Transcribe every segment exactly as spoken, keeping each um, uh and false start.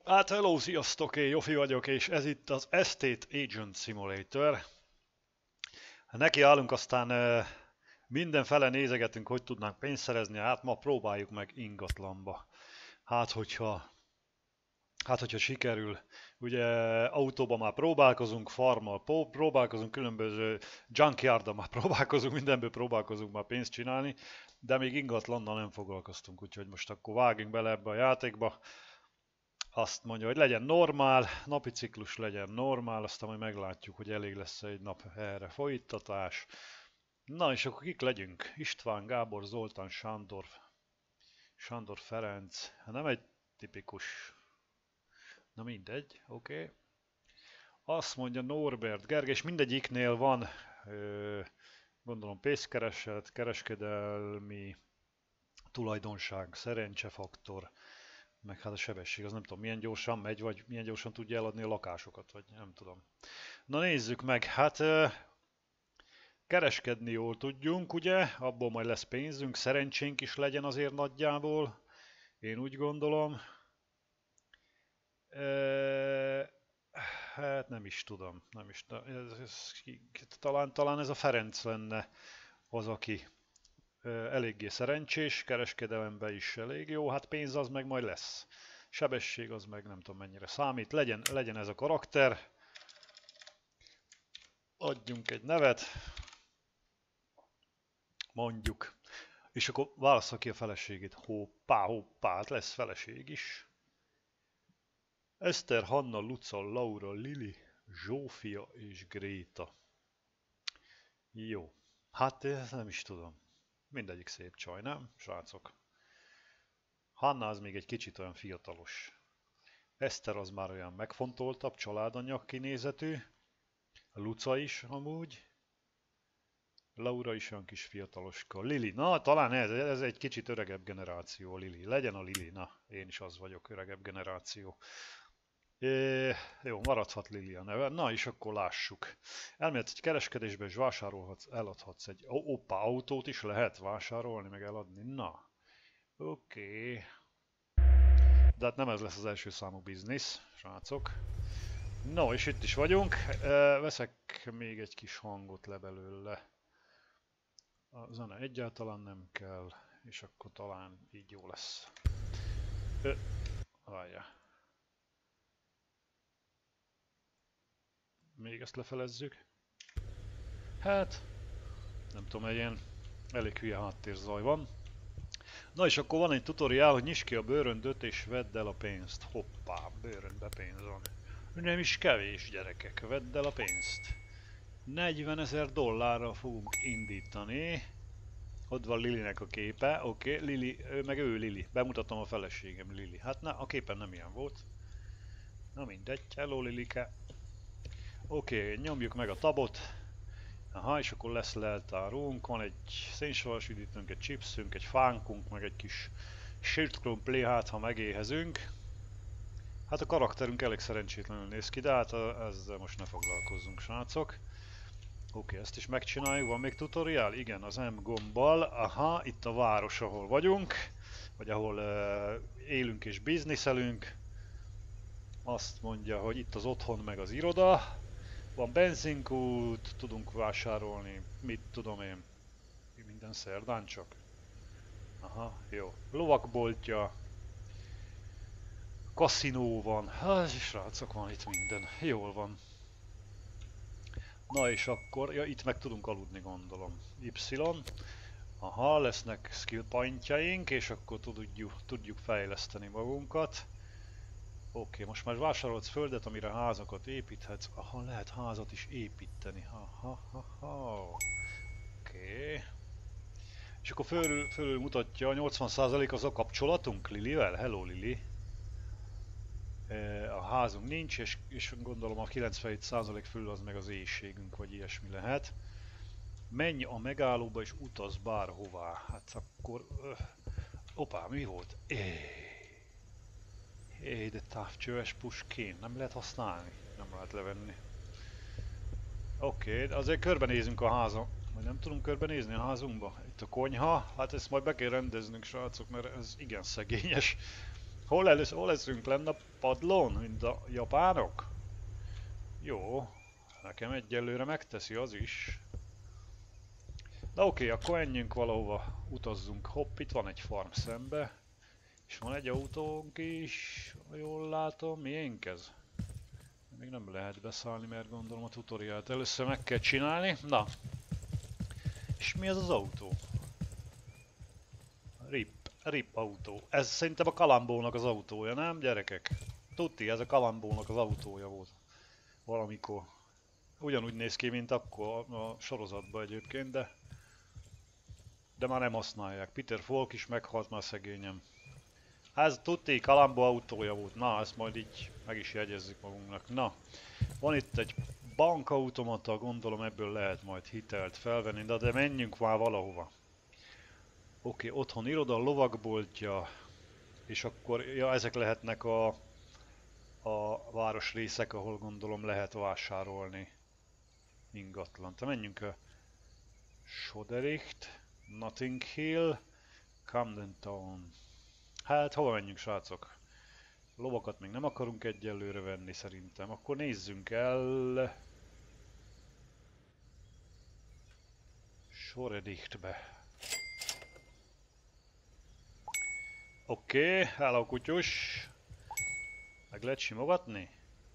Hát hello, sziasztok, én Jofi vagyok, és ez itt az Estate Agent Simulator. Neki állunk, aztán uh, mindenfele nézegetünk, hogy tudnánk pénzt szerezni, hát ma próbáljuk meg ingatlanba. Hát hogyha, hát hogyha sikerül, ugye autóban már próbálkozunk, farmmal próbálkozunk, különböző junkyarddal már próbálkozunk, mindenből próbálkozunk már pénzt csinálni, de még ingatlannal nem foglalkoztunk, úgyhogy most akkor vágjunk bele ebbe a játékba. Azt mondja, hogy legyen normál, napi ciklus legyen normál, aztán majd meglátjuk, hogy elég lesz egy nap erre folytatás. Na és akkor kik legyünk? István, Gábor, Zoltán, Sándor, Sándor Ferenc. Nem egy tipikus. Na mindegy, oké. Okay. Azt mondja Norbert, Gergely, és mindegyiknél van, ö, gondolom pénzkereset, kereskedelmi tulajdonság, szerencsefaktor. Meg hát a sebesség, az nem tudom milyen gyorsan megy, vagy milyen gyorsan tudja eladni a lakásokat, vagy nem tudom. Na nézzük meg, hát kereskedni jól tudjunk, ugye, abból majd lesz pénzünk, szerencsénk is legyen azért nagyjából, én úgy gondolom. E, hát nem is tudom, nem is ez, ez, talán, talán ez a Ferenc lenne az, aki eléggé szerencsés, kereskedelemben is elég jó, hát pénz az meg majd lesz. Sebesség az meg nem tudom mennyire számít, legyen, legyen ez a karakter. Adjunk egy nevet. Mondjuk. És akkor válassza ki a feleségét. Hoppá, hoppá, hát lesz feleség is. Eszter, Hanna, Luca, Laura, Lili, Zsófia és Gréta. Jó. Hát nem is tudom. Mindegyik szép csaj, nem, srácok? Hanna az még egy kicsit olyan fiatalos. Eszter az már olyan megfontoltabb, családanyag kinézetű. Luca is amúgy. Laura is olyan kis fiataloska. Lili, na talán ez, ez egy kicsit öregebb generáció, Lili. Legyen a Lili, na én is az vagyok, öregebb generáció. É, jó, maradhat Lili a neve. Na és akkor lássuk. Elmélet egy kereskedésbe és vásárolhatsz, eladhatsz egy oppa, autót is lehet vásárolni, meg eladni. Na, oké. Okay. De hát nem ez lesz az első számú biznisz, srácok. No, és itt is vagyunk. Veszek még egy kis hangot le belőle. A zene egyáltalán nem kell, és akkor talán így jó lesz. Ö, várjál. Még ezt lefelezzük. Hát, nem tudom, egy ilyen elég hülye háttérzaj van. Na és akkor van egy tutoriál, hogy nyisd ki a bőröndöt és vedd el a pénzt. Hoppá, bőröndbe pénz van. Nem is kevés, gyerekek, vedd el a pénzt. negyvenezer dollárral fogunk indítani. Ott van Lilinek a képe, oké, okay. Lili, ő, meg ő Lili. Bemutatom a feleségem, Lili. Hát na, a képen nem ilyen volt. Na mindegy, hello Lilike. Oké, okay, nyomjuk meg a tabot. Aha, és akkor lesz leltárunk, van egy szénsavas üdítőnk, egy chipsünk, egy fánkunk, meg egy kis shirt crumpli, hát ha megéhezünk. Hát a karakterünk elég szerencsétlenül néz ki, de hát ezzel most ne foglalkozzunk, srácok. Oké, okay, ezt is megcsináljuk, van még tutoriál? Igen, az M gombbal. Aha, itt a város, ahol vagyunk, vagy ahol uh, élünk és bizniszelünk. Azt mondja, hogy itt az otthon meg az iroda. Van benzinkút, tudunk vásárolni, mit tudom én, minden szerdán csak. Aha, jó. Lovakboltja. Kaszinó van. Hát, srácok, van itt minden. Jól van. Na és akkor, ja, itt meg tudunk aludni, gondolom. Y. Aha, lesznek skill pointjaink, és akkor tudjuk, tudjuk fejleszteni magunkat. Oké, okay, most már vásárolsz földet, amire házakat építhetsz. Aha, lehet házat is építeni. Aha, ha, ha. Oké. Okay. És akkor fölül, fölül mutatja, nyolcvan százalék az a kapcsolatunk Lilivel. Hello Lili. A házunk nincs, és, és gondolom a kilencvenhét százalék fölül az meg az éhségünk, vagy ilyesmi lehet. Menj a megállóba és utaz bárhová. Hát akkor... Öh. Opá, mi volt? Éh. Éj, de távcsöves puskén, nem lehet használni, nem lehet levenni. Oké, okay, de azért körbenézünk a házon. Vagy nem tudunk körbenézni a házunkba? Itt a konyha, hát ezt majd be kell rendeznünk, srácok, mert ez igen szegényes. Hol, elősz, hol leszünk lenne a padlón, mint a japánok? Jó, nekem egyelőre megteszi az is. De oké, akkor menjünk valahova, utazzunk. Hopp, itt van egy farm szembe. És van egy autónk is, jól látom. Miénk ez? Még nem lehet beszállni, mert gondolom a tutoriált először meg kell csinálni. Na. És mi ez az autó? Rip, Rip autó. Ez szerintem a Kalambónak az autója, nem gyerekek? Tuti, ez a Kalambónak az autója volt. Valamikor. Ugyanúgy néz ki, mint akkor a sorozatban egyébként, de... De már nem használják. Peter Falk is meghalt már szegényem. Ez tuti, Kalambó autója volt. Na, ezt majd így meg is jegyezzük magunknak. Na, van itt egy bankautomata, gondolom ebből lehet majd hitelt felvenni, de, de menjünk már valahova. Oké, okay, otthon iroda, lovagboltja, és akkor, ja, ezek lehetnek a, a városrészek, ahol gondolom lehet vásárolni ingatlan. Te menjünk a Sodericht, Notting Hill, Camden Town. Hát, hova menjünk, srácok? Lovakat még nem akarunk egyelőre venni szerintem. Akkor nézzünk el... Soredichtbe. Oké, okay, hello kutyus. Meg lehet simogatni?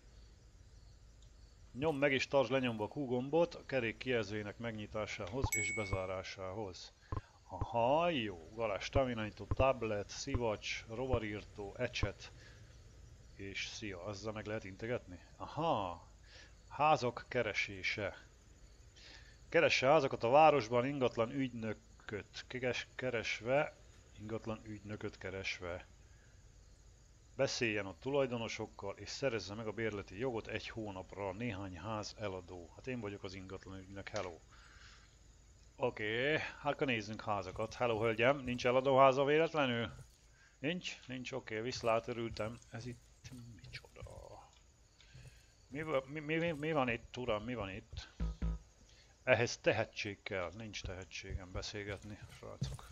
Nyom meg és tartsd lenyomva a Q gombot a kerék kijelzőjének megnyitásához és bezárásához. Aha, jó. Garázs távirányító, tablet, szivacs, rovarírtó, ecset. És szia, azzal meg lehet integetni? Aha. Házak keresése. Keresse házakat a városban ingatlan ügynököt keres, keresve. Ingatlan ügynököt keresve. Beszéljen a tulajdonosokkal és szerezze meg a bérleti jogot egy hónapra néhány ház eladó. Hát én vagyok az ingatlan ügynök, hello. Oké, okay, hát akkor nézzünk házakat. Hello hölgyem, nincs eladó háza véletlenül? Nincs? Nincs, oké, okay, viszlát, örültem. Ez itt micsoda? Mi, mi, mi, mi van itt, uram, mi van itt? Ehhez tehetség kell, nincs tehetségem beszélgetni, srácok.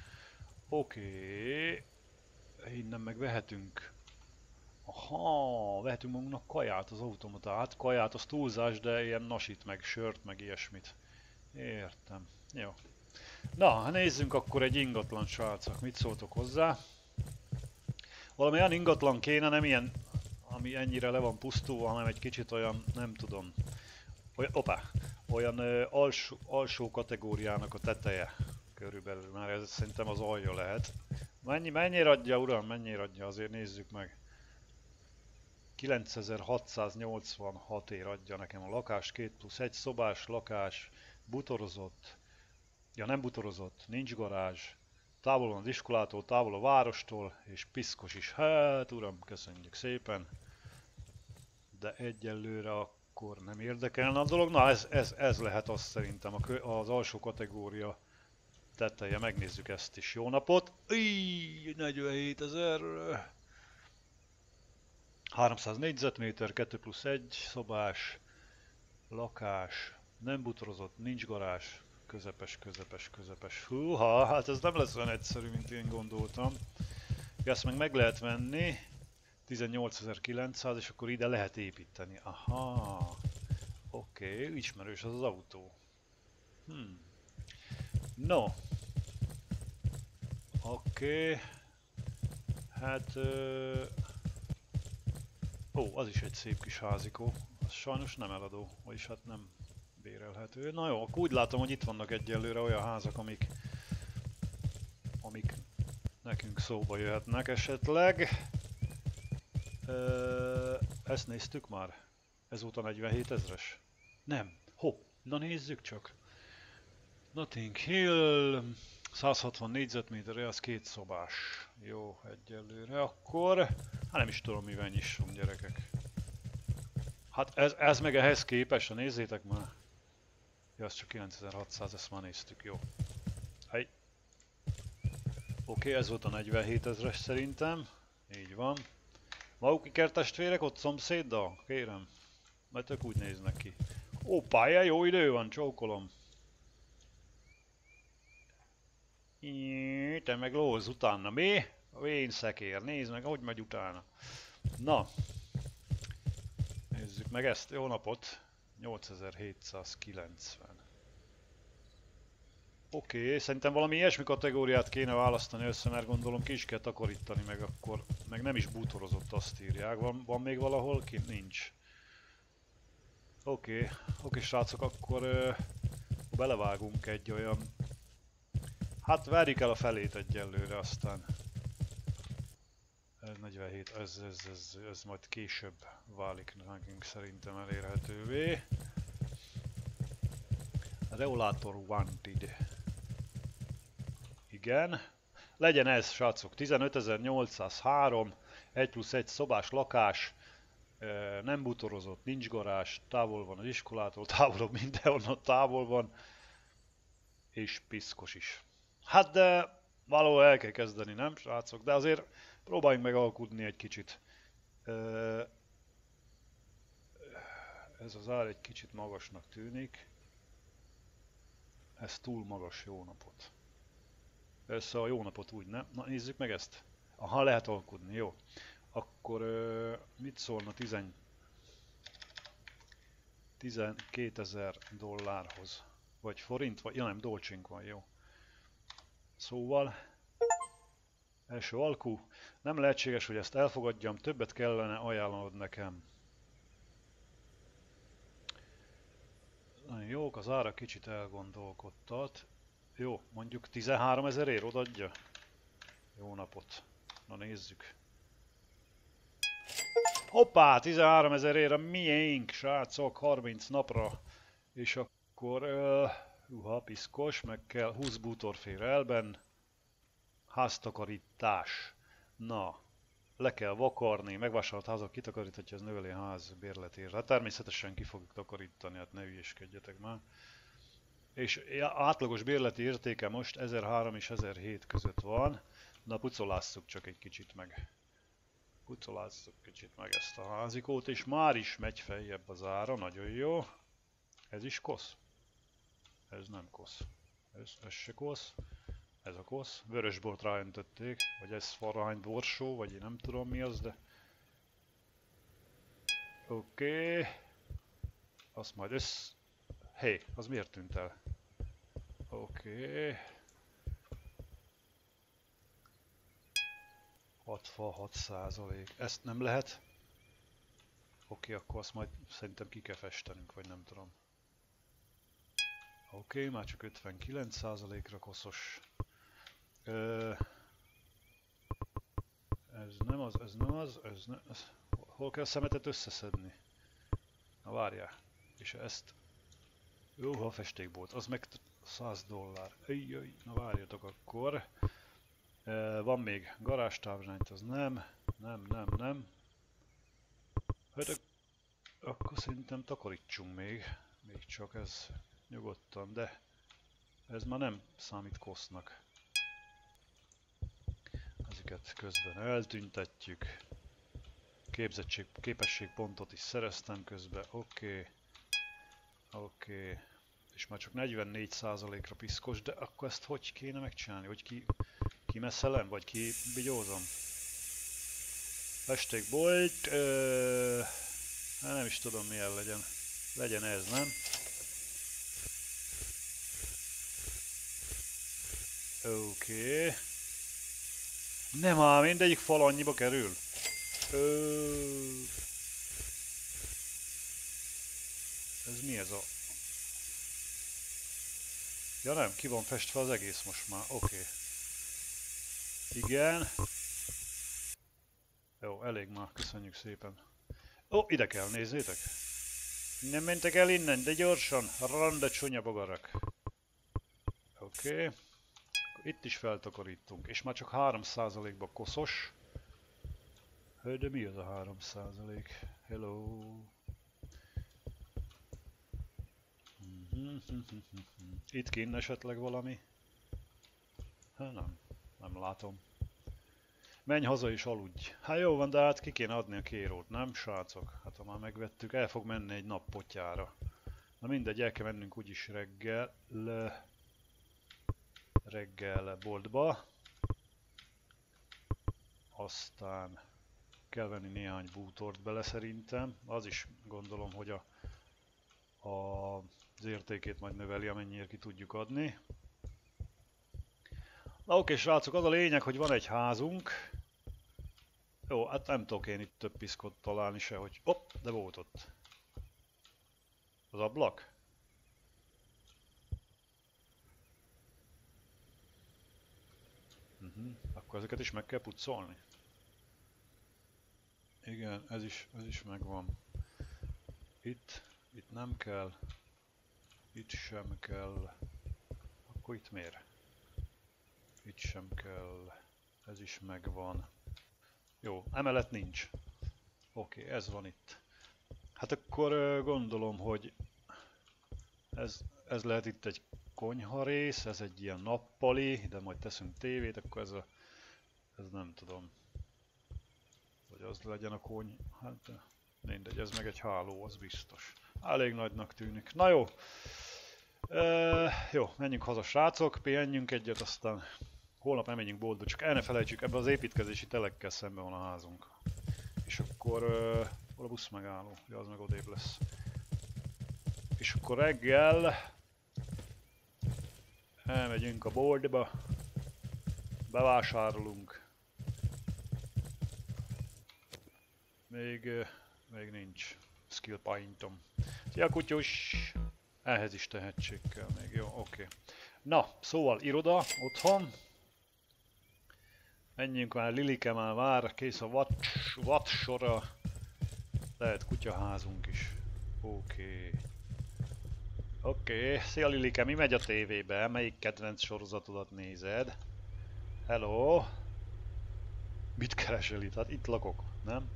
Oké, okay. Innen meg vehetünk. Aha, vehetünk magunknak kaját az automatát. Kaját az túlzás, de ilyen nasit meg, sört meg ilyesmit. Értem. Jó. Na, nézzünk akkor egy ingatlan, srácok. Mit szóltok hozzá? Valami olyan ingatlan kéne, nem ilyen, ami ennyire le van pusztulva, hanem egy kicsit olyan, nem tudom. Olyan, opá, olyan ö, alsó, alsó kategóriának a teteje. Körülbelül már ez szerintem az alja lehet. Mennyi, mennyire adja, uram, mennyire adja, azért nézzük meg. kilencezer-hatszáznyolcvanhat ér adja nekem a lakás, két plusz egy szobás lakás, butorozott, ja nem butorozott, nincs garázs, távol van az iskolától, távol a várostól, és piszkos is. Hát uram, köszönjük szépen, de egyelőre akkor nem érdekelne a dolog. Na ez, ez, ez lehet azt szerintem az alsó kategória teteje, megnézzük ezt is. Jó napot! Íj, negyvenhétezer! háromszáz négyzetméter, kettő plusz egy szobás, lakás, nem butorozott, nincs garázs, közepes, közepes, közepes. Húha, hát ez nem lesz olyan egyszerű, mint én gondoltam. Ezt meg meg lehet venni, tizennyolcezer-kilencszáz, és akkor ide lehet építeni. Aha, oké, okay, ismerős az az autó. Hmm. No. Oké. Okay. Hát... Uh... Ó, az is egy szép kis házikó. Az sajnos nem eladó, vagyis hát nem bérelhető. Na jó, akkor úgy látom, hogy itt vannak egyelőre olyan házak, amik... amik nekünk szóba jöhetnek esetleg. Ö, ezt néztük már? Ezóta negyvenhétezres? Nem. Hopp, na nézzük csak. Notting Hill... száz hatvan négyzetméter, az két szobás. Jó, egyelőre akkor... Hát nem is tudom, mivel nyissunk, gyerekek. Hát ez, ez meg ehhez képest, nézzétek már. Ja, ez csak kilencezer-hatszáz, ezt már néztük, jó. Hey. Oké, ez volt a negyvenhétezres szerintem. Így van. Maguk ikertestvérek ott szomszéddal? Kérem. Mert ők úgy néznek ki. Ó, pálya, jó idő van, csókolom. Te meg lóz utána, mi? Vénszekér, nézd meg, hogy megy utána. Na, nézzük meg ezt, jó napot. nyolcezer-hétszázkilencven. Oké, okay, szerintem valami ilyesmi kategóriát kéne választani össze, mert gondolom ki is kell takarítani, meg akkor meg nem is bútorozott, azt írják. Van, van még valahol? Ki? Nincs. Oké, okay. oké okay, srácok, akkor uh, belevágunk egy olyan... Hát várjuk el a felét egyelőre, aztán... Ez negyvenhét, ez, ez, ez, ez majd később válik nekünk szerintem elérhetővé. Reolator wanted. Igen. Legyen ez, srácok, tizenötezer-nyolcszázhárom, egy plusz egy szobás lakás, nem bútorozott, nincs garázs, távol van az iskolától, távolabb mindenhonnan távol van, és piszkos is. Hát de valahol el kell kezdeni, nem, srácok? De azért próbáljunk meg alkudni egy kicsit. Ez az ár egy kicsit magasnak tűnik. Ez túl magas, jó napot. Szóval jó napot úgy, nem? Na nézzük meg ezt. Aha, lehet alkudni, jó. Akkor mit szólna tizenkétezer dollárhoz? Vagy forint? Vagy, ja nem, dolcsink van, jó. Szóval... Első alkú. Nem lehetséges, hogy ezt elfogadjam, többet kellene ajánlanod nekem. Nagyon jók, az ára kicsit elgondolkodtat. Jó, mondjuk tizenháromezerért odaadja? Jó napot. Na nézzük. Hoppá, tizenháromezerért a miénk, srácok, harminc napra. És akkor... Uh, uha, piszkos, meg kell húsz bútorfér elben. Háztakarítás. Na, le kell vakarni, megvásárolt házak kitakarítatja, az növeli a ház bérletére. Hát természetesen ki fogjuk takarítani, hát ne hülyéskedjetek már. És átlagos bérleti értéke most ezerhárom és ezerhét között van. Na, pucolásszuk csak egy kicsit meg. Pucolásszuk kicsit meg ezt a házikót, és már is megy feljebb az ára, nagyon jó. Ez is kosz? Ez nem kosz. Ez, ez se kosz. Ez a kosz. Vörösbort ráöntötték, vagy ez farhány borsó, vagy én nem tudom mi az, de... Oké. Okay. Azt majd össz... Hé, hey, az miért tűnt el? Oké. Okay. hatvanhat százalék. Ezt nem lehet? Oké, okay, akkor azt majd szerintem ki kell festenünk, vagy nem tudom. Oké, okay, már csak ötvenkilenc százalékra koszos. Ö, ez nem az, ez nem az, ez nem az. Hol kell a szemetet összeszedni? Na várjál. És ezt... Jó, a festékbolt, az meg száz dollár. Ejjjj, na várjatok akkor. Ö, van még garázstávzsányt, az nem. Nem, nem, nem. Hát akkor szerintem takarítsunk még. Még csak ez nyugodtan, de... Ez már nem számít kosznak. Ezeket közben eltüntetjük. Képzettség, képességpontot is szereztem közben, oké. Okay. Oké. Okay. És már csak negyvennégy százalékra piszkos, de akkor ezt hogy kéne megcsinálni? Hogy ki, kimeszelem, vagy kibigyózom? Festékbolt... Ö, nem is tudom milyen legyen. Legyen ez, nem? Oké. Okay. Nem ám, mindegyik fal annyiba kerül. Ö... Ez mi ez a... Ja nem, ki van festve az egész most már, oké. Okay. Igen. Jó, elég már, köszönjük szépen. Ó, ide kell, nézzétek. Nem mentek el innen, de gyorsan, randa csúnya bogarak. Oké. Okay. Itt is feltakarítunk, és már csak három százalékba koszos. Hő, de mi az a három százalék? Hello! Itt kinn esetleg valami? Hát nem, nem látom. Menj haza és aludj. Hát jó van, de hát ki kéne adni a kérót, nem srácok? Hát ha már megvettük, el fog menni egy nap potyára. Na mindegy, el kell mennünk úgyis reggel. Le... reggel boltba. Aztán kell venni néhány bútort bele szerintem. Az is gondolom, hogy a, a, az értékét majd növeli, amennyiért ki tudjuk adni. Na oké, srácok, az a lényeg, hogy van egy házunk. Jó, hát nem tudok én itt több piszkot találni se, hogy... Hopp, de volt ott. Az ablak? Uh-huh. Akkor ezeket is meg kell pucolni. Igen, ez is, ez is megvan. Itt, itt nem kell. Itt sem kell. Akkor itt miért? Itt sem kell. Ez is megvan. Jó, emelet nincs. Oké, okay, ez van itt. Hát akkor gondolom, hogy ez, ez lehet itt egy konyha rész, ez egy ilyen nappali, de majd teszünk tévét, akkor ez a, ez nem tudom, hogy az legyen a kony, hát mindegy, ez meg egy háló, az biztos. Elég nagynak tűnik. Na jó, e, jó, menjünk haza srácok, pihenjünk egyet, aztán holnap nem menjünk boltba, csak el ne felejtsük, ebben az építkezési telekkel szemben van a házunk. És akkor, uh, hol a busz megálló? Ja, az meg odébb lesz. És akkor reggel elmegyünk a boltba, bevásárolunk. Még, uh, még nincs skill pointom. Szia kutyus! Ehhez is tehetség kell még, jó, oké. Okay. Na, szóval iroda, otthon. Menjünk már, Lilike már vár, kész a vadsora. Lehet kutyaházunk is. Oké. Okay. Oké, okay. Szia Lilike, mi megy a tévébe? Melyik kedvenc sorozatodat nézed? Hello? Mit keresel itt? Hát itt lakok, nem?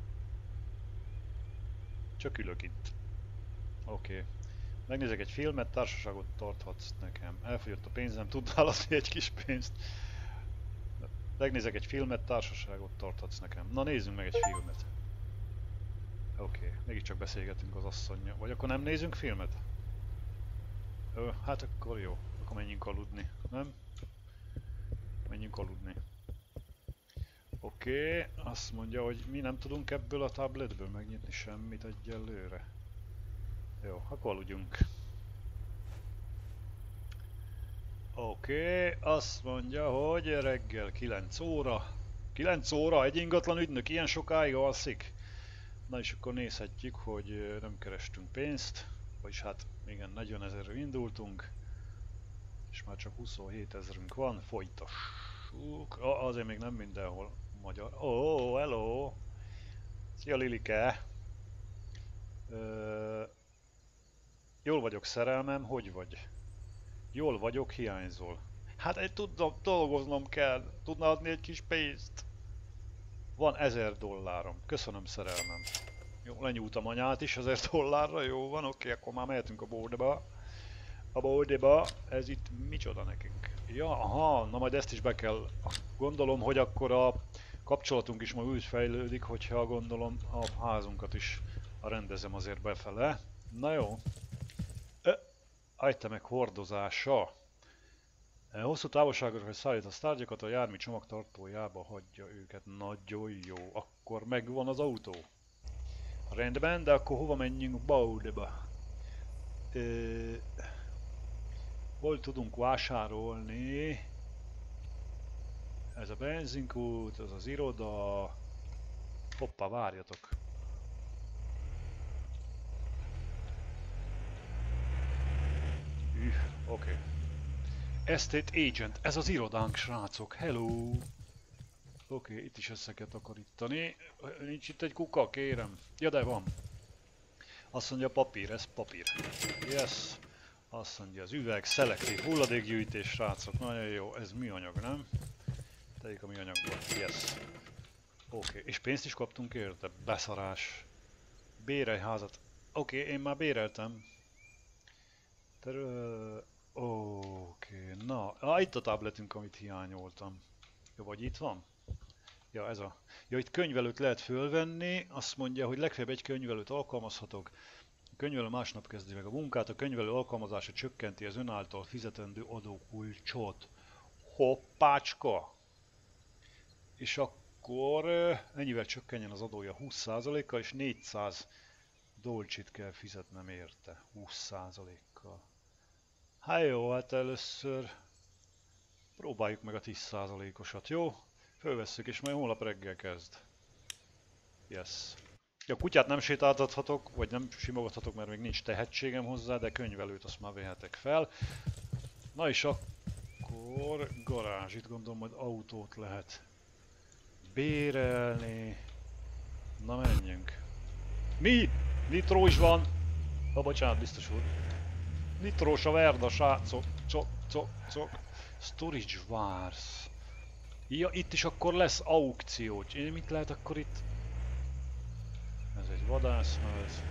Csak ülök itt. Oké. Okay. Megnézek egy filmet, társaságot tarthatsz nekem. Elfogyott a pénzem, tudnál adni egy kis pénzt? Megnézek egy filmet, társaságot tarthatsz nekem. Na nézzünk meg egy filmet. Oké, okay. Mégiscsak beszélgetünk az asszonnyal. Vagy akkor nem nézünk filmet? Ö, hát akkor jó. Akkor menjünk aludni, nem? Menjünk aludni. Oké, okay. Azt mondja, hogy mi nem tudunk ebből a tabletből megnyitni semmit egyelőre. Jó, akkor aludjunk. Oké, okay, azt mondja, hogy reggel kilenc óra. kilenc óra, egy ingatlan ügynök ilyen sokáig alszik. Na és akkor nézhetjük, hogy nem kerestünk pénzt. Vagyis hát igen, negyvenezerről indultunk. És már csak huszonhét ezerünk van, folytassuk. Ah, azért még nem mindenhol magyar. Ó, oh, hello! Szia Lilike! Ö, jól vagyok szerelmem, hogy vagy? Jól vagyok, hiányzol. Hát egy tudom, dolgoznom kell. Tudna adni egy kis pénzt? Van ezer dollárom. Köszönöm szerelmem. Jó, lenyúltam anyát is ezer dollárra, jó van, oké, akkor már mehetünk a boltba. A boltba, ez itt micsoda nekünk? Ja, aha, na majd ezt is be kell. Gondolom, hogy akkor a kapcsolatunk is majd úgy fejlődik, hogyha gondolom a házunkat is rendezem azért befele. Na jó. Itemek hordozása. Hosszú távolságokra szállítasz tárgyakat, a jármű csomagtartójába hagyja őket. Nagyon jó. Akkor megvan az autó. Rendben, de akkor hova menjünk Baude-ba? Hol tudunk vásárolni? Ez a benzinkút, ez az iroda. Hoppá, várjatok. Üh, oké. Okay. Estate Agent, ez az irodánk, srácok, hello! Oké, okay, itt is össze kell takarítani. Nincs itt egy kuka, kérem. Ja, de van. Azt mondja papír, ez papír. Yes. Azt mondja az üveg, szelektív hulladékgyűjtés, srácok. Nagyon jó, ez műanyag, nem? Tegyük a műanyagból. Yes. Oké, okay. És pénzt is kaptunk érte? Beszarás. Bérelj házat. Oké, okay, én már béreltem. Terül... Oké, okay, na, ah, itt a tabletünk, amit hiányoltam. Jó, vagy itt van? Ja, ez a... Ja, itt könyvelőt lehet fölvenni, azt mondja, hogy legfeljebb egy könyvelőt alkalmazhatok. A könyvelő másnap kezdi meg a munkát, a könyvelő alkalmazása csökkenti az ön által fizetendő adókulcsot. Hoppácska! És akkor ennyivel csökkenjen az adója húsz százalékkal, és négyszáz dolcsit kell fizetnem érte, húsz százalékkal. Hát jó, hát először próbáljuk meg a tíz százalékosat, jó? Fölvesszük, és majd holnap reggel kezd. Yes. A kutyát nem sétáltathatok, vagy nem simogathatok, mert még nincs tehetségem hozzá, de könyvelőt azt már vehetek fel. Na és akkor garázs, itt gondolom, hogy autót lehet bérelni. Na menjünk. Mi? Nitró is van! Ha bocsánat, biztos úr. Nitrós a verda, srácok. Cok, cok, cok. Storage Wars. Ja, itt is akkor lesz aukció. Mit lehet akkor itt? Ez egy vadászház.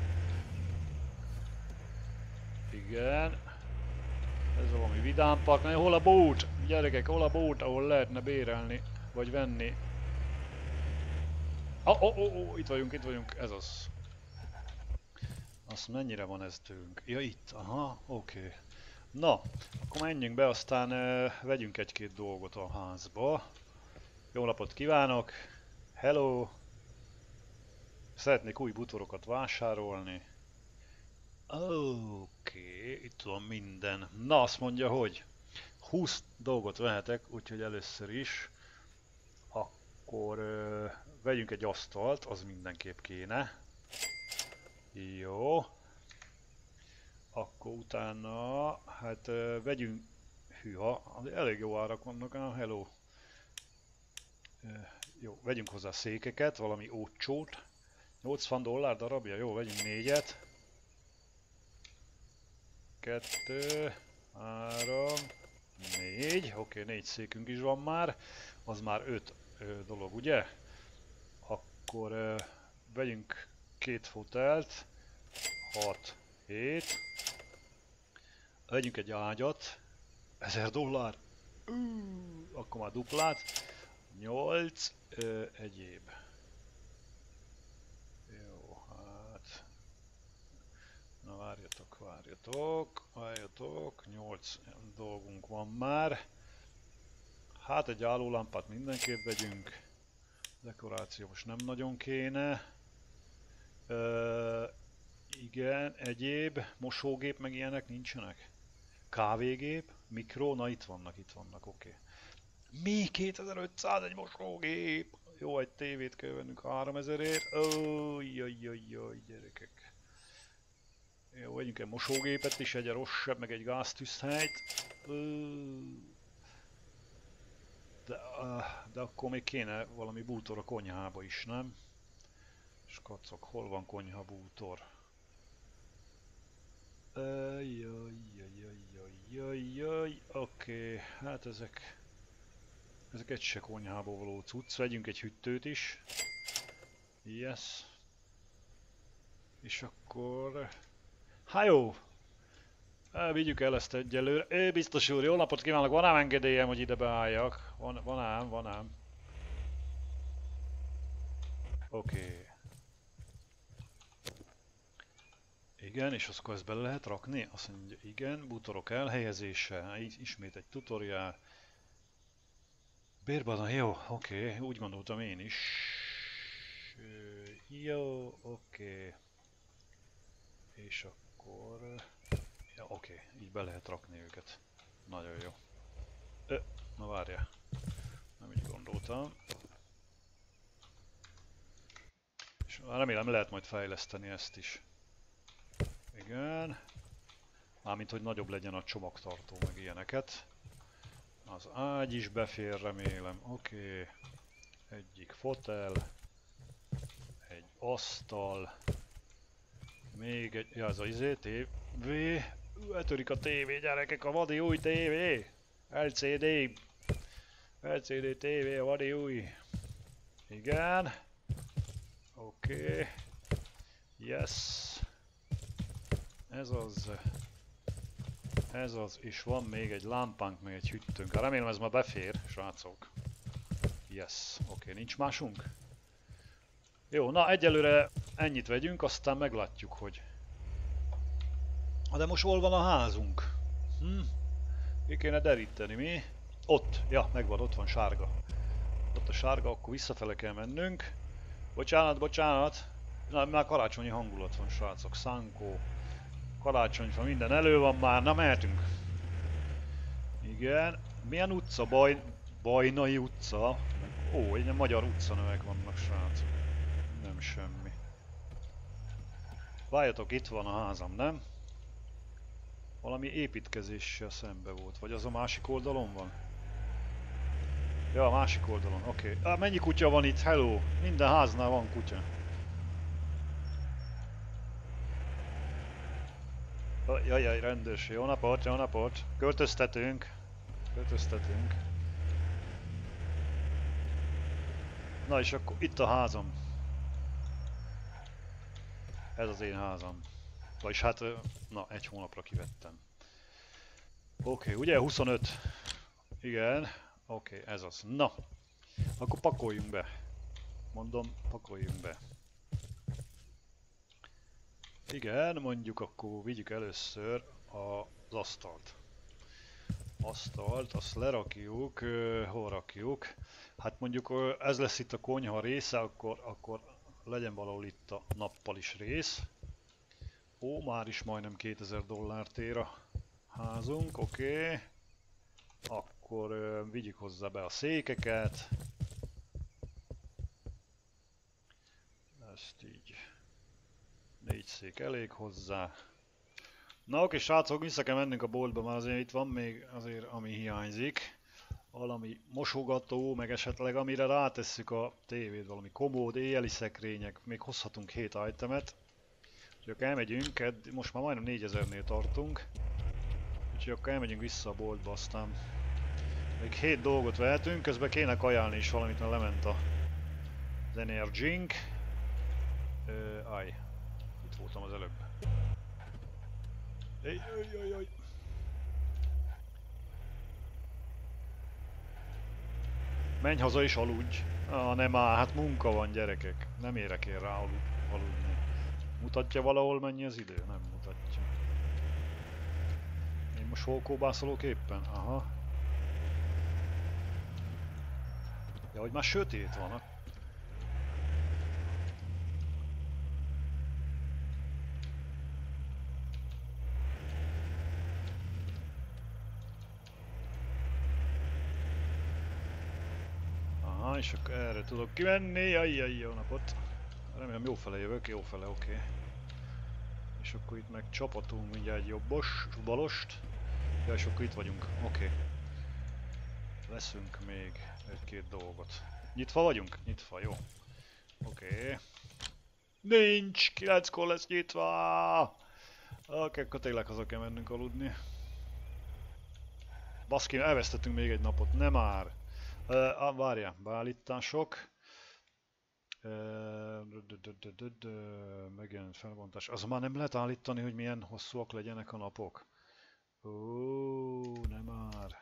Igen. Ez valami vidámpark. Na, hol a bót? Gyerekek, hol a bót, ahol lehetne bérelni, vagy venni? Oh, oh, oh, oh, itt vagyunk, itt vagyunk, ez az. Azt mennyire van ez tőlünk? Ja, itt, aha, oké. Okay. Na, akkor menjünk be, aztán uh, vegyünk egy-két dolgot a házba. Jó napot kívánok! Hello! Szeretnék új bútorokat vásárolni. Oké, okay, itt van minden. Na, azt mondja, hogy húsz dolgot vehetek, úgyhogy először is akkor uh, vegyünk egy asztalt, az mindenképp kéne. Jó. Akkor utána, hát uh, vegyünk, hűha, elég jó árak vannak, ah, hello. Uh, jó, vegyünk hozzá székeket, valami ócsót. nyolcvan dollár darabja, jó, vegyünk négyet. Kettő, három, négy, oké, okay, négy székünk is van már, az már öt ö, dolog, ugye? Akkor ö, vegyünk két fotelt, hat, hét, vegyünk egy ágyat, ezer dollár, uh, akkor már duplát, nyolc, ö, egyéb. Jó, hát, na várjatok, várjatok, várjatok, nyolc dolgunk van már. Hát egy állólámpát mindenképp vegyünk, dekoráció most nem nagyon kéne. Ö, igen, egyéb, mosógép meg ilyenek nincsenek. Kávégép, mikro, na itt vannak, itt vannak, oké. Okay. Mi? kétezer-ötszáz egy mosógép? Jó, egy tévét kell vennünk háromezerért. Ó, jaj, jaj, jaj, gyerekek. Jó, vegyünk egy mosógépet is, egy rosszabb, meg egy gáztűzhelyt. De, de akkor még kéne valami bútor a konyhába is, nem? És kacok, hol van konyha bútor? Jaj, jaj, jaj, jaj, jaj, oké, hát ezek... Ezek egy se konyhából való cucc, vegyünk egy hűtőt is. Yes. És akkor... Há jó! Vigyük el ezt egyelőre. É, biztos úr, jó napot kívánok! Van ám engedélyem, hogy ide beálljak? Van, van ám, van ám. Oké. Okay. Igen, és akkor ezt bele lehet rakni? Azt mondja, igen, bútorok elhelyezése, ismét egy tutoriál. Bérbazon, jó, oké, okay, úgy gondoltam én is. Jó, oké. Okay. És akkor... Ja, oké, okay, így be lehet rakni őket. Nagyon jó. Ö, na várjál. Nem így gondoltam. És remélem lehet majd fejleszteni ezt is. Igen. Mármint, hogy nagyobb legyen a csomagtartó, meg ilyeneket. Az ágy is befér, remélem. Oké. Okay. Egyik fotel. Egy asztal. Még egy... Ja, ez a izé, tévé. Eltörik a tévé, gyerekek, a vadi új tévé. el cé dé. el cé dé tévé, a vadi új. Igen. Oké. Okay. Yes. Ez az. Ez az, és van még egy lámpánk, meg egy hűtőnk. Remélem ez ma befér, srácok. Yes, oké, okay, nincs másunk? Jó, na egyelőre ennyit vegyünk, aztán meglátjuk, hogy... De most hol van a házunk? Hm? Ki kéne deríteni, mi? Ott, ja, megvan, ott van sárga. Ott a sárga, akkor visszafele kell mennünk. Bocsánat, bocsánat. Na, már karácsonyi hangulat van, srácok. Szánkó. Karácsonyfa, minden elő van már. Na, mehetünk. Igen. Milyen utca? Baj... Bajnai utca? Ó, egy magyar utcanövek vannak, srácok. Nem semmi. Várjatok, itt van a házam, nem? Valami építkezéssel szembe volt. Vagy az a másik oldalon van? Ja, a másik oldalon, oké. Okay. Ah, mennyi kutya van itt? Hello! Minden háznál van kutya. Jaj, jaj, rendőrség. Jó napot, jó napot. Költöztetünk. Költöztetünk. Na és akkor itt a házam. Ez az én házam. Vagyis hát, na, egy hónapra kivettem. Oké, okay, ugye huszonöt? Igen. Oké, okay, ez az. Na, akkor pakoljunk be. Mondom, pakoljunk be. Igen, mondjuk akkor vigyük először az asztalt. Asztalt, azt lerakjuk, uh, hol rakjuk? Hát mondjuk uh, ez lesz itt a konyha része, akkor, akkor legyen valahol itt a nappalis rész. Ó, már is majdnem kétezer dollárt ér a házunk, oké. Okay. Akkor uh, vigyük hozzá be a székeket. Ezt így. Négy szék elég hozzá. Na oké, srácok, vissza kell mennünk a boltba, mert azért itt van még azért, ami hiányzik. Valami mosogató, meg esetleg amire rátesszük a tévét, valami komód, éjjeli szekrények, még hozhatunk hét itemet. Úgyhogy akkor elmegyünk, most már majdnem négyezernél tartunk. Úgyhogy akkor elmegyünk vissza a boltba, aztán még hét dolgot vehetünk, közben kéne kajálni is valamit, mert lement a az energink. Ö, aj, itt voltam az előbb. Ej, ej, ej, ej. Menj haza és aludj! Ah, nem áll, hát munka van, gyerekek. Nem érek én rá alud, aludni. Mutatja valahol mennyi az idő? Nem mutatja. Én most hol kóbászolok éppen? Aha. Ja, hogy már sötét van. Aha, és akkor erre tudok kimenni. Jaj, jaj, jó napot. Remélem jó fele jövök, jó fele, oké. Okay. És akkor itt meg csapatunk mindjárt egy jobbos, balost. Ja, és akkor itt vagyunk, oké. Okay. Leszünk még egy-két dolgot. Nyitva vagyunk? Nyitva, jó. Oké. Okay. Nincs! kilenckor lesz nyitva! Oké, okay, akkor tényleg haza kell mennünk aludni. Baszki, elvesztettünk még egy napot, nem már! Uh, ah, várjál, beállítások. Uh, megjelent felbontás. Az már nem lehet állítani, hogy milyen hosszúak legyenek a napok. Ó, nem már.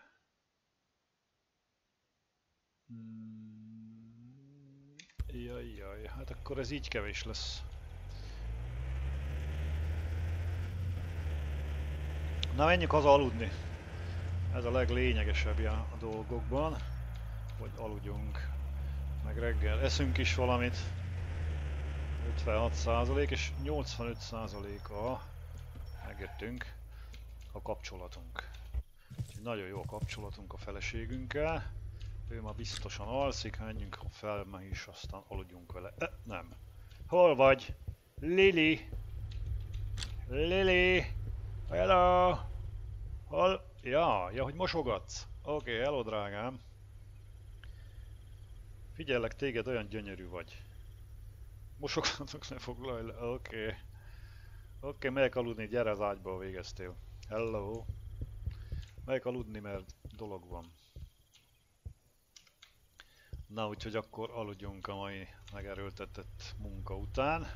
Hmm. Jaj, jaj, hát akkor ez így kevés lesz. Na, menjünk haza aludni. Ez a leglényegesebb a dolgokban. Hogy aludjunk. Meg reggel eszünk is valamit. ötvenhat százalék és nyolcvanöt százaléka megettünk a kapcsolatunk. Úgyhogy nagyon jó a kapcsolatunk a feleségünkkel. Ő már biztosan alszik, menjünk fel ma is, aztán aludjunk vele. E, nem. Hol vagy? Lili! Lili! Hello! Hol? Ja, ja, hogy mosogatsz. Oké, okay, hello drágám. Figyellek téged, olyan gyönyörű vagy. Mosogatok, ne foglalj le. Oké. Okay. Oké, okay, megyek aludni, gyere az ágyba, végeztél. Hello. Megyek aludni, mert dolog van. Na, úgyhogy akkor aludjunk a mai megerőltetett munka után.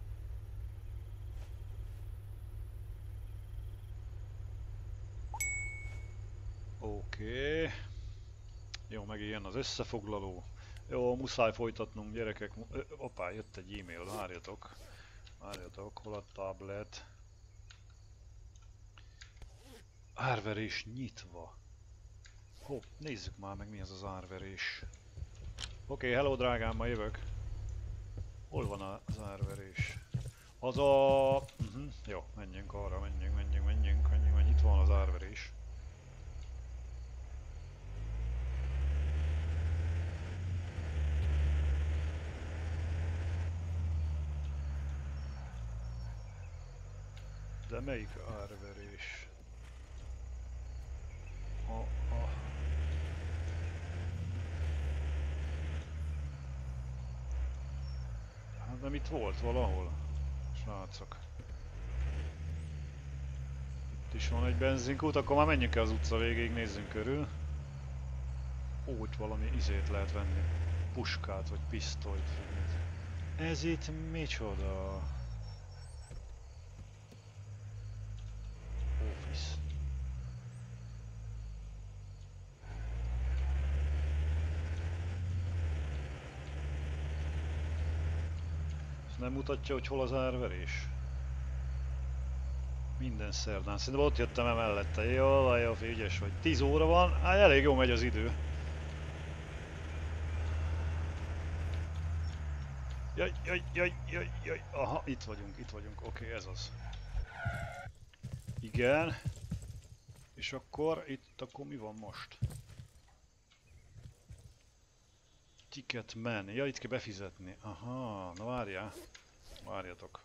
Oké. Okay. Jó, megint jön az összefoglaló. Jó, muszáj folytatnunk, gyerekek. Hoppá, jött egy e-mail, várjatok. Várjatok, hol a tablet? Árverés nyitva. Hopp, nézzük már meg, mi ez az árverés. Oké, hello drágám, ma jövök. Hol van az árverés? Az a... Uh-huh. Jó, menjünk arra, menjünk, menjünk, menjünk, menjünk, menjünk, itt van az árverés. De melyik árverés? A, a... Hát nem itt volt valahol, srácok. Itt is van egy benzinkút, akkor már menjünk el az utca végéig, nézzünk körül. Ó, itt valami izét lehet venni. Puskát vagy pisztolyt. Ez itt micsoda? Office. Ez nem mutatja, hogy hol az árverés? Minden szerdán. Szerintem ott jöttem el mellette. Jó, van, jó, ügyes vagy. tíz óra van, hát elég jó megy az idő. Jaj, jaj, jaj, jaj, jaj. Aha, itt vagyunk, itt vagyunk. Oké, okay, ez az. Igen. És akkor itt, akkor mi van most? Ticket man. Ja, itt kell befizetni. Aha, na várjál. Várjatok.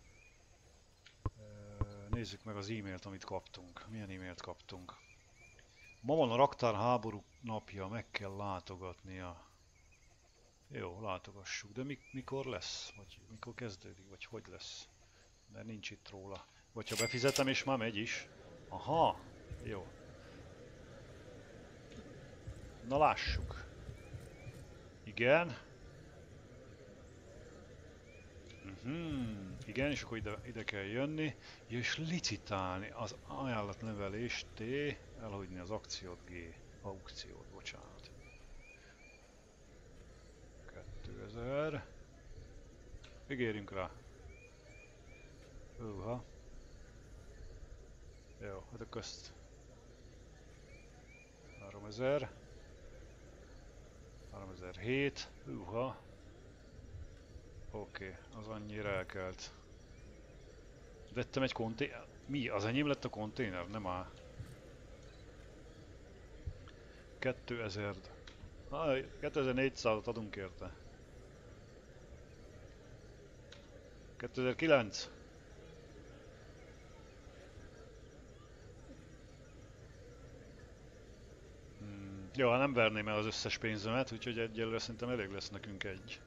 Nézzük meg az e-mailt, amit kaptunk. Milyen e-mailt kaptunk? Ma van a raktárháború napja, meg kell látogatnia. Jó, látogassuk. De mi, mikor lesz? Vagy mikor kezdődik? Vagy hogy lesz? Mert nincs itt róla. Vagy ha befizetem és már megy is. Aha, jó. Na lássuk. Igen. Uh-huh. Igen, és akkor ide, ide kell jönni, és licitálni az ajánlatnevelést T, elhagyni az akciót G, aukciót, bocsánat. kétezer. Ígérjünk rá. Uha. Jó, hát a közt. háromezer. háromezer-hét. Uha. Oké, okay, az annyira elkelt. Vettem egy konténer. Mi? Az enyém lett a konténer? Nem áll. kétezer. Ah, kétezer-négyszázat adunk érte. kétezer-kilenc. Hmm. Jó, nem verném el az összes pénzemet, úgyhogy egyelőre szerintem elég lesz nekünk egy.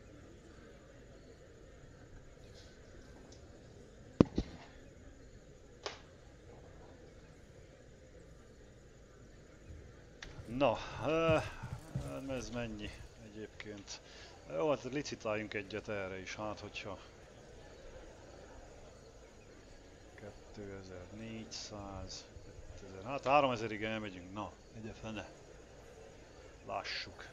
Na, ez mennyi egyébként? Jó, hát licitáljunk egyet erre is, hát hogyha... kétezer-négyszáz... kétezer, hát háromezerig elmegyünk, na, egye fene. Lássuk.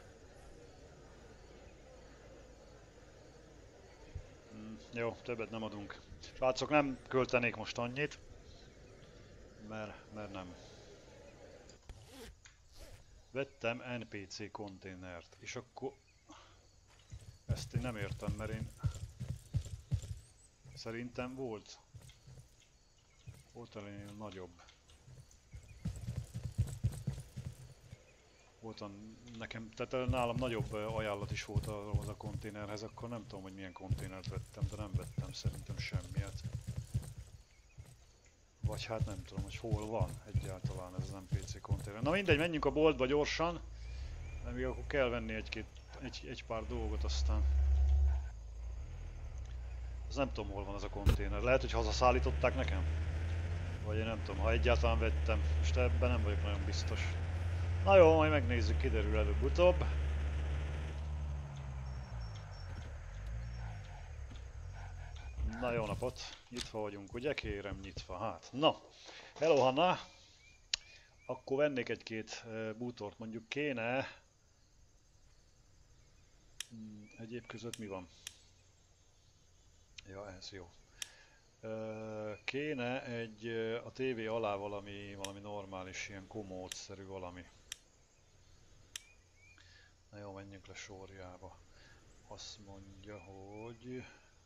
Mm, jó, többet nem adunk. Srácok, nem költenék most annyit, mert, mert nem. Vettem en pé cé konténert, és akkor... Ezt én nem értem, mert én... Szerintem volt. Volt ennél nagyobb. Voltam nekem, tehát nálam nagyobb ajánlat is volt ahhoz a konténerhez, akkor nem tudom, hogy milyen konténert vettem, de nem vettem szerintem semmiet. Vagy hát nem tudom, hogy hol van egyáltalán ez az en pé cé konténer. Na mindegy, menjünk a boltba gyorsan, mert még akkor kell venni egy-két, egy, egy pár dolgot aztán. Ez nem tudom, hol van ez a konténer. Lehet, hogy hazaszállították nekem? Vagy én nem tudom, ha egyáltalán vettem. Most ebben nem vagyok nagyon biztos. Na jó, majd megnézzük, kiderül előbb-utóbb. Na jó napot, nyitva vagyunk, ugye? Kérem, nyitva, hát. Na, hello Hanna! Akkor vennék egy-két uh, bútort, mondjuk kéne... Hmm, egyéb között mi van? Ja, ez jó. Uh, kéne egy, uh, a tévé alá valami, valami normális, ilyen komódszerű valami. Na Jó, menjünk le sorjába. Azt mondja, hogy...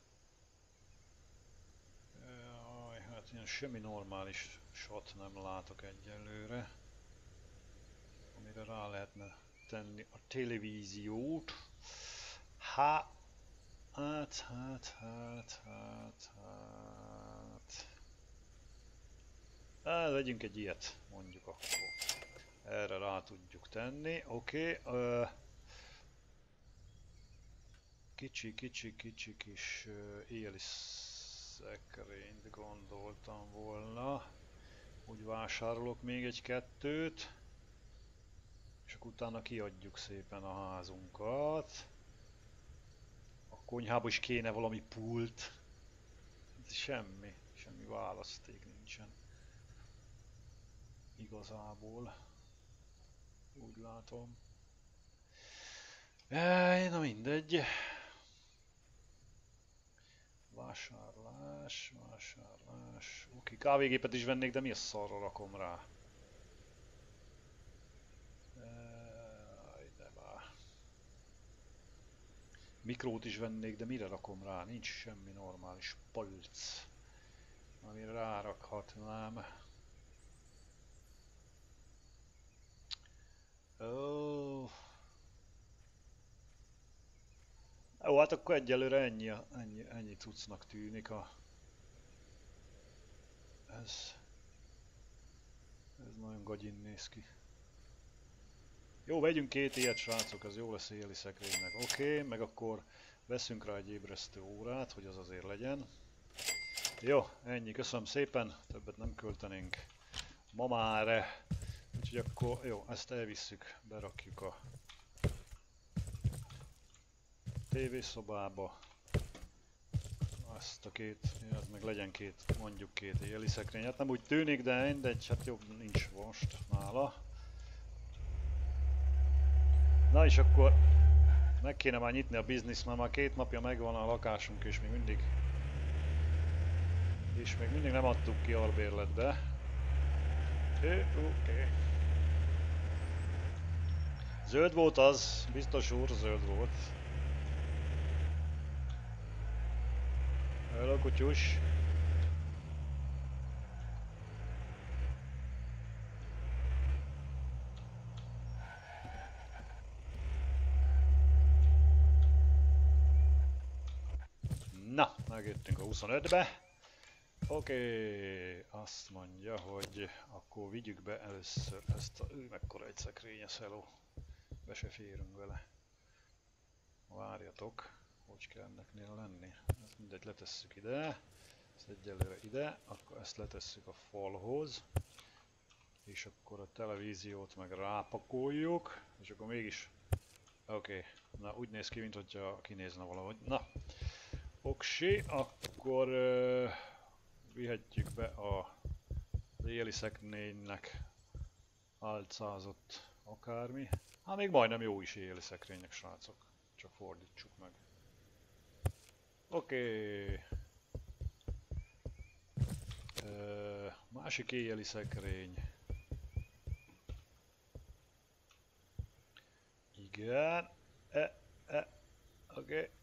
Jaj, hát ilyen semmi normális shot nem látok egyelőre, amire rá lehetne tenni a televíziót. Há... Hát, hát, hát, hát, hát... Hát, vegyünk egy ilyet, mondjuk akkor. Erre rá tudjuk tenni, oké. Okay. Uh, kicsi, kicsi, kicsi kis uh, éli szekrényt gondoltam volna. Úgy vásárolok még egy-kettőt. És akkor utána kiadjuk szépen a házunkat. A konyhába is kéne valami pult. Semmi, semmi választék nincsen. Igazából. Úgy látom. Ej, na mindegy. Vásárlás, vásárlás. Oké, kávégépet is vennék, de mi a szarra rakom rá? Ej, de már. Mikrót is vennék, de mire rakom rá? Nincs semmi normális polc, amire rárakhatnám. Oh. Jó, hát akkor egyelőre ennyi, ennyi, ennyi cuccnak tűnik a... Ez... Ez nagyon gagyin néz ki. Jó, vegyünk két ilyet, srácok, ez jó lesz éli szekrénynek. Oké, okay, meg akkor veszünk rá egy ébresztő órát, hogy az azért legyen. Jó, ennyi, köszönöm szépen, többet nem költenénk ma már. Úgyhogy akkor, jó, ezt elvisszük, berakjuk a tévészobába. Azt a két, az meg legyen két, mondjuk két éli szekrény. Hát nem úgy tűnik, de mindegy, hát jobb nincs most nála. Na és akkor meg kéne már nyitni a biznisz, mert már két napja megvan a lakásunk és még mindig és még mindig nem adtuk ki albérletbe. Oké. Okay. Zöld volt az, biztos úr, zöld volt. Hello, kutyus. Na, megjöttünk a huszonötbe. Oké, okay. Azt mondja, hogy akkor vigyük be először ezt a... Ő, mekkora egy szekrényes, hello. Be se férünk vele. Várjatok, hogy kell enneknél lenni. Ezt mindegy, letesszük ide. Ezt egyelőre ide, akkor ezt letesszük a falhoz. És akkor a televíziót meg rápakoljuk. És akkor mégis... Oké, okay. Na úgy néz ki, mintha kinézne valahogy. Na, oksi, akkor uh, vihetjük be a éli szekrénynek álcázott akármi. Hát még majdnem jó is éli szekrénynek, srácok. Csak fordítsuk meg. Oké. Okay. Uh, másik éjjeli szekrény. Igen. E, e. Oké. Okay.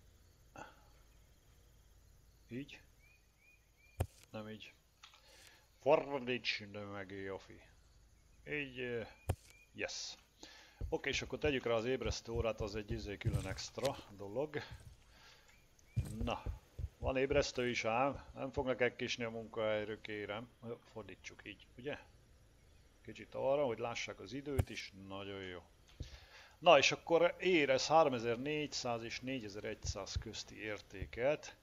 Így. Nem így. Fordíts de meg, Jofi. Így. Uh, yes. Oké, okay, és akkor tegyük rá az ébresztő órát, az egy izé külön extra dolog. Na. Van ébresztő is ám, nem fognak elkésni a munkahelyről, kérem. Fordítsuk így, ugye? Kicsit arra, hogy lássák az időt is, nagyon jó. Na és akkor érez háromezer-négyszáz és négyezer-száz közti értéket.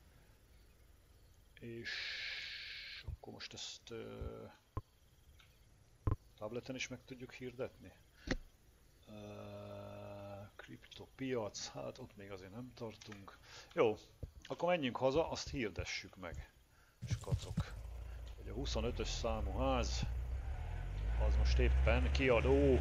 És akkor most ezt uh, tableten is meg tudjuk hirdetni. Uh, kriptopiac, hát ott még azért nem tartunk. Jó. Akkor menjünk haza, azt hirdessük meg. És kacok. Hogy a huszonötös számú ház az most éppen kiadó.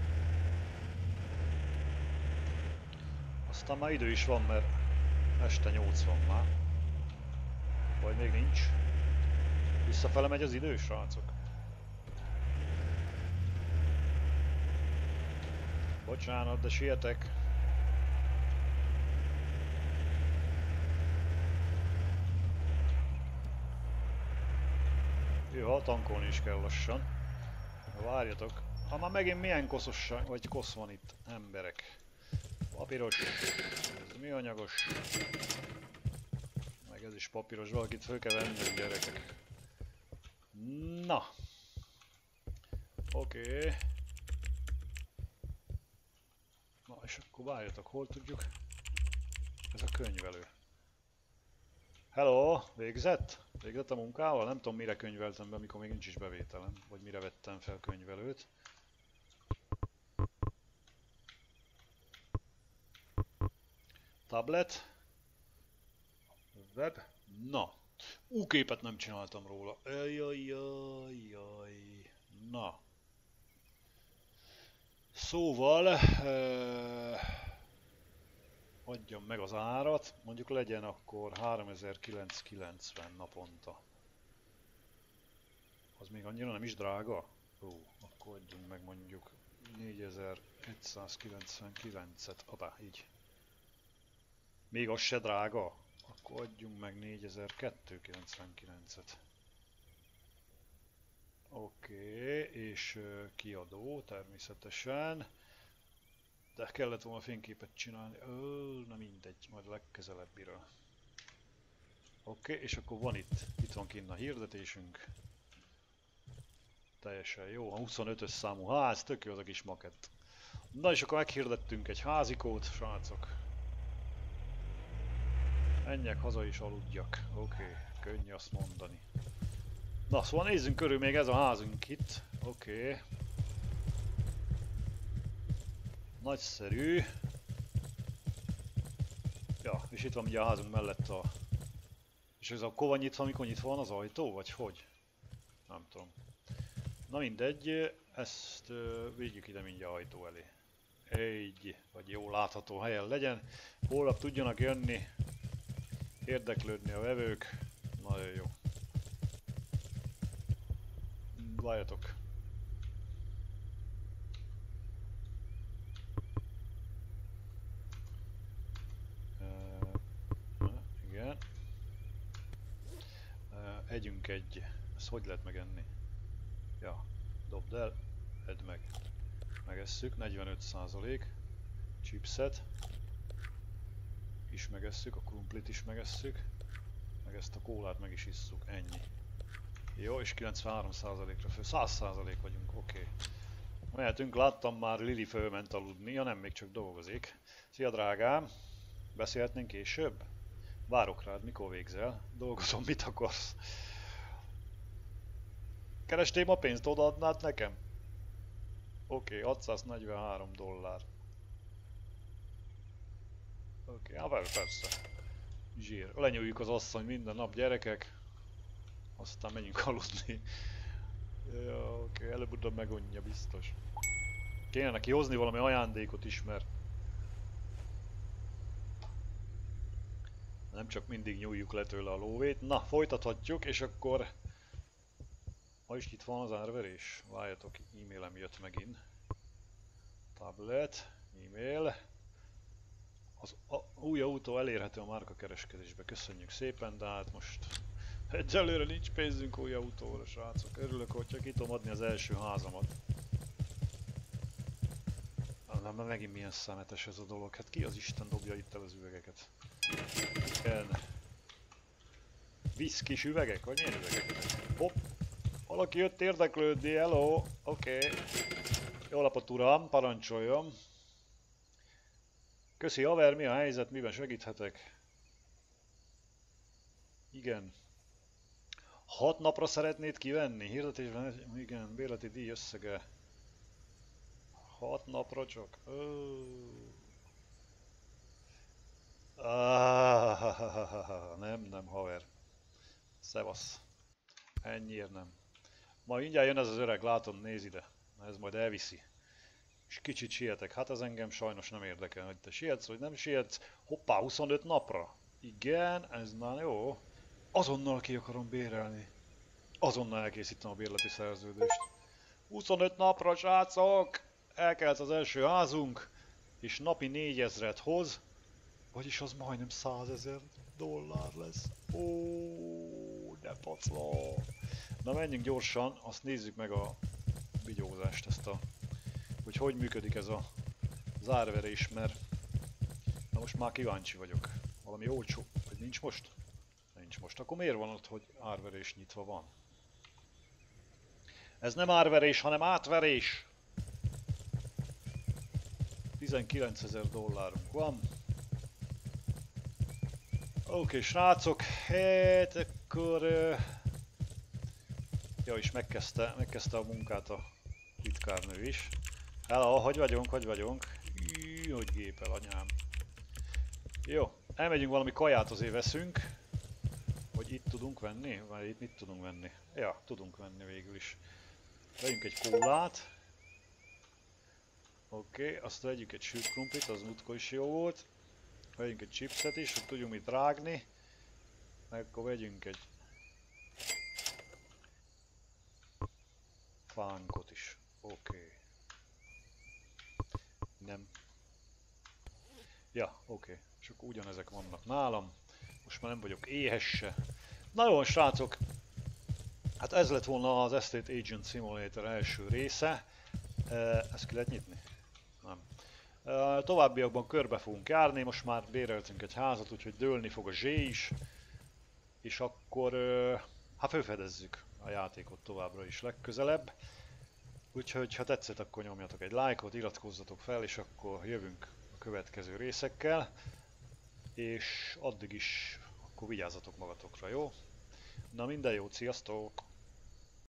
Aztán már idő is van, mert este nyolc van már. Vagy még nincs. Visszafele megy az idő, srácok. Bocsánat, de sietek. Jó, tankolni is kell lassan. Várjatok. Ha már megint milyen koszosság, vagy kosz van itt, emberek. Papíros, ez műanyagos. Meg ez is papíros, valakit föl kell vennünk, gyerekek. Na. Oké. Okay. Na és akkor várjatok, hol tudjuk? Ez a könyvelő. Hello, végzett? Végzett a munkával? Nem tudom mire könyveltem be, amikor még nincs is bevételem. Vagy mire vettem fel könyvelőt. Tablet. Web. Na. Ú, képet nem csináltam róla. Jajjajjaj. Na. Szóval... Uh, adjam meg az árat. Mondjuk legyen akkor háromezer-kilencszázkilencven naponta. Az még annyira nem is drága? Ó, akkor adjunk meg mondjuk négyezer-egyszázkilencvenkilencet. Adá, így. Még az se drága? Akkor adjunk meg négyezer-kétszázkilencvenkilencet. Oké, okay, és uh, kiadó természetesen. De kellett volna fényképet csinálni. Ö, na mindegy, majd a legközelebbiről. Oké, okay, és akkor van itt, itt van kint a hirdetésünk. Teljesen jó, a huszonötös számú ház, tök jó az a kis makett. Na és akkor meghirdettünk egy házikót, srácok. Menjek haza és aludjak. Oké, okay, könnyű azt mondani. Na szóval nézzünk körül még ez a házunk itt. Oké. Okay. Nagyszerű. Ja, és itt van ugye a házunk mellett a... És ez akkor van nyitva, amikor nyitva van az ajtó, vagy hogy? Nem tudom. Na mindegy, ezt uh, vigyük ide mindjárt ajtó elé. Egy, vagy jó látható helyen legyen. Holnap tudjanak jönni, érdeklődni a vevők. Nagyon jó. Várjatok. Igen. Együnk egy. Ezt hogy lehet megenni? Ja, dobd el, edd meg. Megesszük, negyvenöt százalék. Chipset. Is megesszük, a krumplit is megesszük. Meg ezt a kólát meg is isszuk, ennyi. Jó, és kilencvenhárom százalékra föl, száz százalék vagyunk, oké. Okay. Mehetünk, láttam már Lili fölment aludni, ja nem, még csak dolgozik. Szia drágám, beszélhetnénk később? Várok rád, mikor végzel? Dolgozom, mit akarsz? Kerestél ma pénzt, odaadnád nekem? Oké, okay, hatszáznegyvenhárom dollár. Oké, okay, hát persze. Zsír. Lenyújjuk az asszony minden nap, gyerekek. Aztán menjünk aludni. Ja, oké, okay, előbb-utóbb megunja biztos. Kéne neki hozni valami ajándékot is, mert nem csak mindig nyújjuk le tőle a lóvét. Na, folytathatjuk, és akkor... Ma is itt van az árverés. Várjatok, e-mailem jött megint. Tablet, e-mail. Az új autó elérhető a márkakereskedésbe. Köszönjük szépen, de hát most... Egyelőre nincs pénzünk új autóra, srácok. Örülök, hogyha ki tudom adni az első házamat. Nem, mert megint milyen szemetes ez a dolog. Hát ki az Isten dobja itt el az üvegeket? Igen. Viszkis üvegek? Vagy milyen üvegek? Hopp! Valaki jött érdeklődni, hello! Oké. Okay. Jó napot uram, parancsoljon. Köszi haver, mi a helyzet, miben segíthetek? Igen. Hat napra szeretnéd kivenni? Hirdetésben, igen, bérleti díj összege. Hat napra csak? Oh. Ah, nem, nem haver. Szevasz. Ennyiért nem. Ma mindjárt jön ez az öreg, látom, néz ide. Ez majd elviszi. És kicsit sietek. Hát ez engem sajnos nem érdekel, hogy te sietsz, vagy nem sietsz. Hoppá, huszonöt napra. Igen, ez már jó. Azonnal ki akarom bérelni. Azonnal elkészítem a bérleti szerződést. huszonöt napra, srácok! Elkelt az első házunk, és napi négyezret hoz. Vagyis az majdnem százezer dollár lesz. Ó, nem pacló. Na menjünk gyorsan, azt nézzük meg a vigyózást, ezt a... hogy hogy működik ez a zárverés, mert... Na most már kíváncsi vagyok. Valami olcsó... vagy nincs most? Nincs most. Akkor miért van ott, hogy árverés nyitva van? Ez nem árverés, hanem átverés! tizenkilencezer dollárunk van. Oké, okay, srácok, hát akkor... Uh... Ja, és megkezdte, megkezdte a munkát a titkárnő is. Hello, hogy vagyunk, hogy vagyunk? Jű, hogy gépel, anyám. Jó, elmegyünk valami kaját azért veszünk. Hogy itt tudunk venni? Vagy itt mit tudunk venni? Ja, tudunk venni végül is. Vegyünk egy kólát. Oké, okay, azt vegyük egy sült krumplit, az múltkor is jó volt. Vegyünk egy chipset is, hogy tudjunk mit rágni. Meg akkor vegyünk egy fánkot is. Oké. Okay. Nem. Ja, oké. Okay. És akkor ugyanezek vannak nálam. Most már nem vagyok éhes se. Na jó, srácok. Hát ez lett volna az Estate Agent Simulator első része. Ezt ki lehet nyitni? Nem. Továbbiakban körbe fogunk járni, most már béreltünk egy házat, úgyhogy dőlni fog a zsé is. És akkor hát felfedezzük a játékot továbbra is legközelebb. Úgyhogy ha tetszett, akkor nyomjatok egy lájkot, iratkozzatok fel, és akkor jövünk a következő részekkel. És addig is akkor vigyázzatok magatokra, jó? Na minden jót, sziasztok!